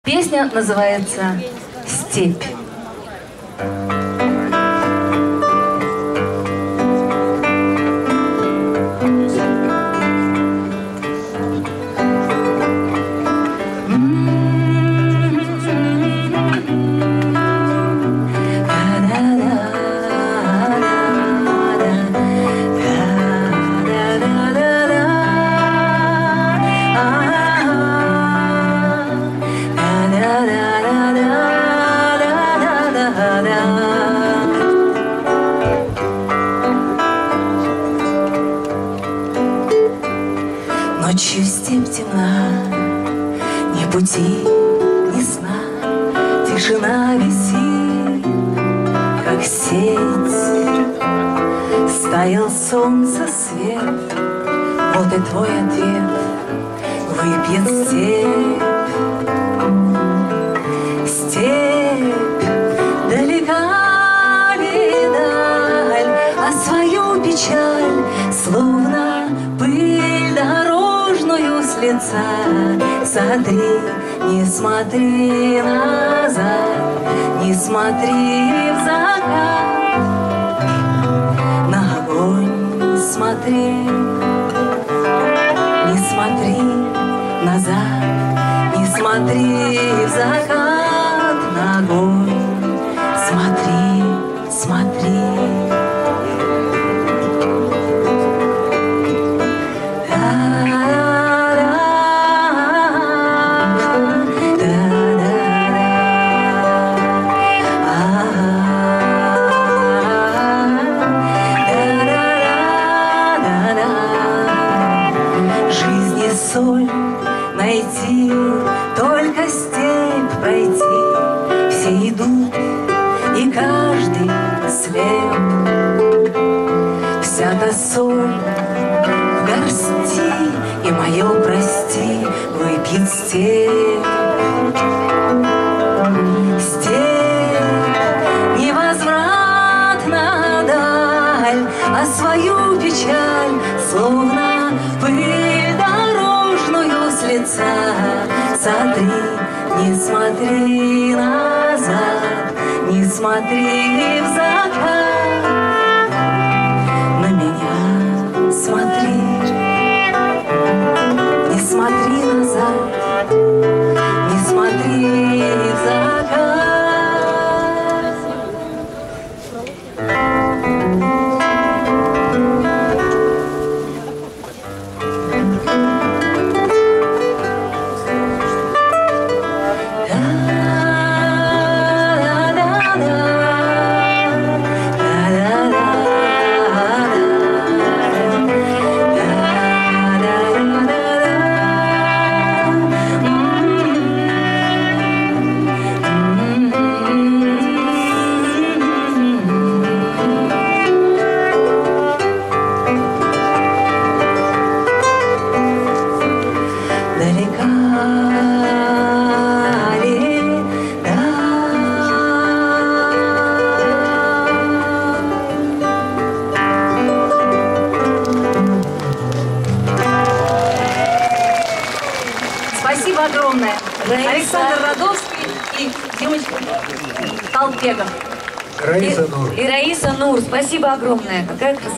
Песня называется «Степь». Ночью степь темна, ни пути, ни сна, тишина висит, как сеть. Стаял солнце свет, вот и твой ответ, выпьет степь. Степь, далека ли даль, а свою печаль, словно пыль дорожную с лица, сотри, не смотри назад, не смотри в закат, на огонь смотри, не смотри назад, не смотри в закат, на огонь смотри, смотри. Соль найти, только степь пройти, все идут, и каждый слеп. Вся та соль в горсти, и мое прости выпьет степь. Степь невозвратна даль, а свою печаль, словно пыль дорожную с лица, сотри, не смотри назад, не смотри в закат, на меня смотри, не смотри назад, не смотри в закат. Спасибо огромное. Александр Радовский и девочка Талпегов. Раиса Нур. И Раиса Нур. Спасибо огромное. Какая красота.